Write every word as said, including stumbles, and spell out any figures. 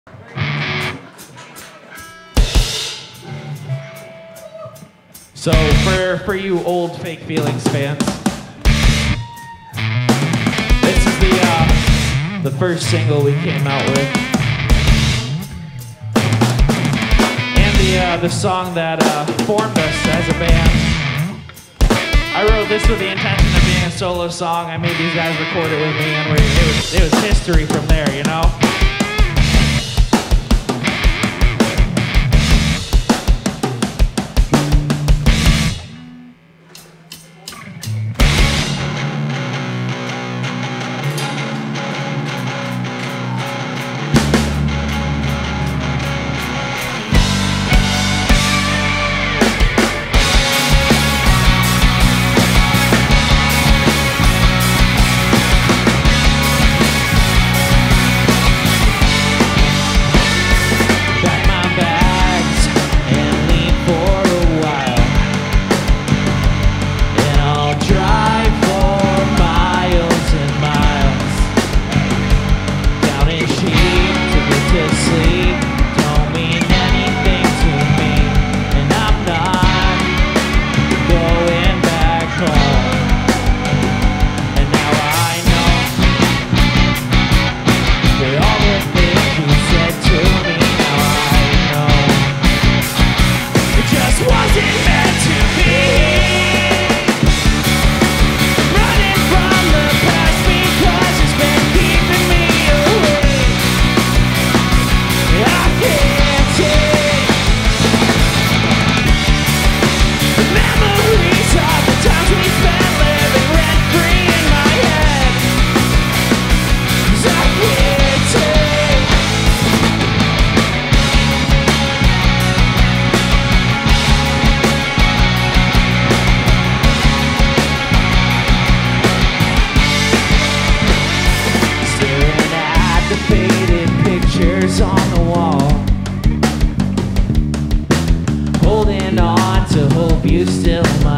So for, for you old Fake Feelings fans, this is the, uh, the first single we came out with. And the, uh, the song that uh, formed us as a band. I wrote this with the intention of being a solo song. I made these guys record it with me, and we, it, was, it was history from there, you know? On the wall, holding on to hope you still might.